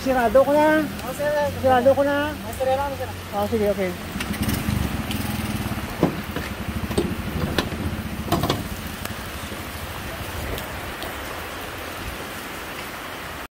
Sirado ko na. Oh, sir. Sirado ko na. Master lang, sir. Oh, sige, okay.